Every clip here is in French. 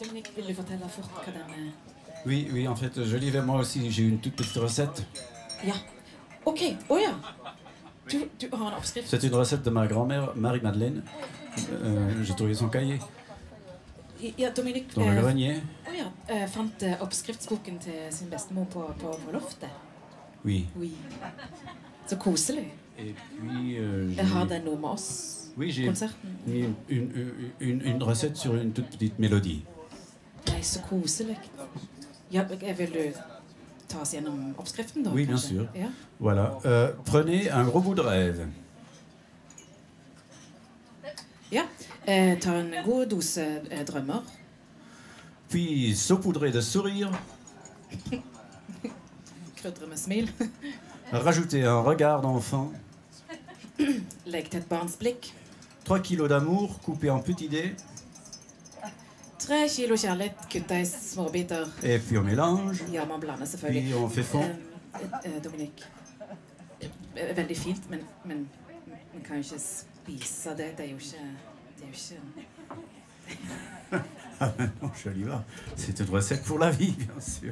Dominique, vill du fortelle fort hva den Oui, oui, en fait, je l'ai moi aussi. J'ai une toute petite recette. Ja. OK. Å ja. Du har en oppskrift? C'est une recette de ma grand-mère, Marie-Madeleine. J'ai trouvé son cahier Ja, Dominique dans le grenier. Å ja. Fant oppskriftsboken til sin bestemor på loftet? Oui. Oui. Så koselig. Et puis, Har den noe med oss? oui, j'ai Konserten? mis une recette sur une toute petite mélodie. Nei, så koselig. Ja, vil du ta oss gjennom oppskriften, da? Oui, bien kanskje? sûr. Ja. Voilà. Prenez un gros bout de rêve. Ja. Ta en god dose drømmer. Puis saupoudrez de sourire. Krydre med smil. Rajoutez un regard d'enfant. Legg til et barns blikk. 3 kilos d'amour coupé en petits dés. 3 kilo kjærlighet kutta i småbiter. Et puis on mélange. Ja, man blander selvfølgelig. Puis on fait fond. Dominique. Veldig fint, men man kan jo ikke spise det. Det er jo ikke Ah ben non, je l'y vais. C'est une recette pour la vie, bien sûr.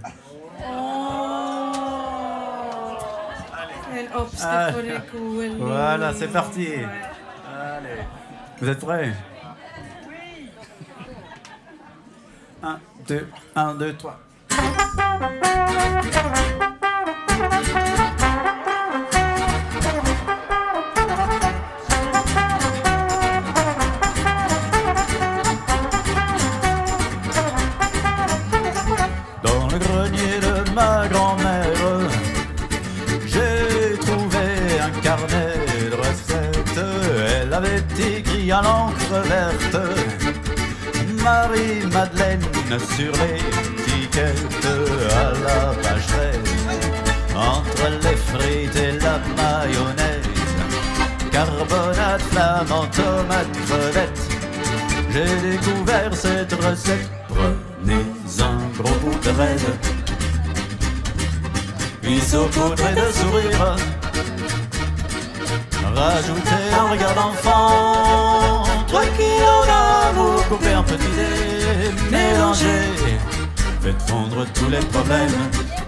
En oppskrift for det gode liv. Voilà, c'est parti. Allez. Vous êtes prêts? Oui. 1, 2, 1, 2, 3. Dans le grenier de ma grand-mère, j'ai trouvé un carnet de recettes. Elle avait écrit à l'encre verte Marie-Madeleine sur l'étiquette à la page 13. Entre les frites et la mayonnaise, carbonate, flamand, tomate, crevette, j'ai découvert cette recette. Prenez un gros bout de rêve, puis saupoudrez de sourire. Rajoutez un regard d'enfant, 3 kilos d'amour coupé en petits dés, mélangez, faites fondre tous les problèmes.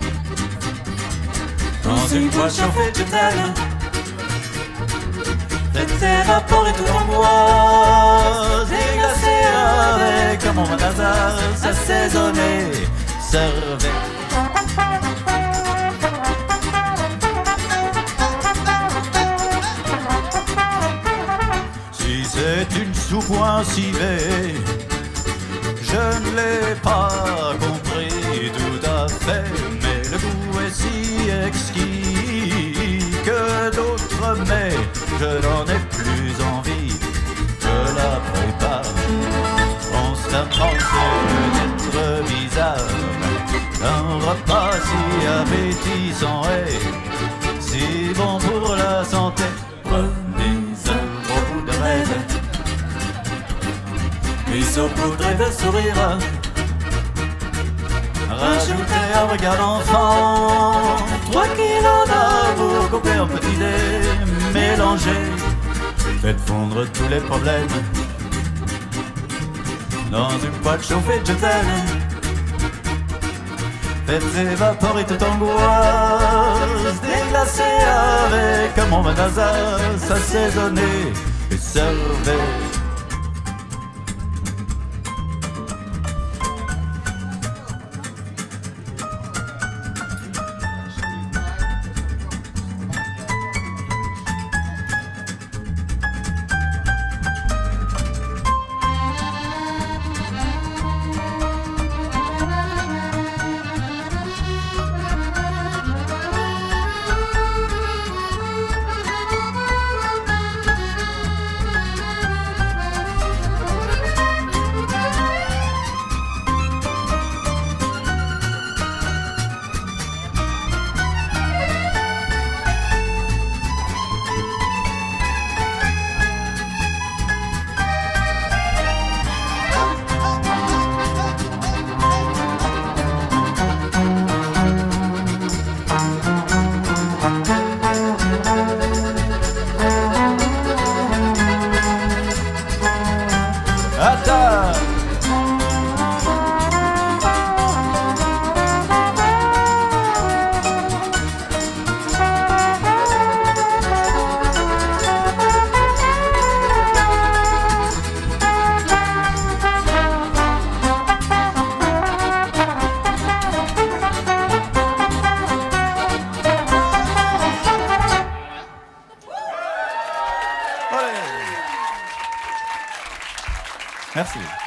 Dans une poêle chauffée, je t'aime. Faites évaporer tout en bois, déglacez avec un moment d'hasard, assaisonnez, servez. Si c'est une soupe ou un civet, je ne l'ai pas compris tout à fait, mais le goût est si exquis que d'autres mets, je n'en ai plus envie. Je la prépare constamment, c'est peut-être bizarre. Un repas si appétissant et si bon pour la santé. Prenez un gros bout de rêve, puis saupoudrez de sourire. Rajoutez un regard d'enfant, 3 kilos d'amour coupé en petits dés, mélangez, faites fondre tous les problèmes. Dans une poêle chauffée, je t'aime. Faites évaporer toute angoisse, déglacez avec un moment d'hasard, assaisonnez et servez. Merci.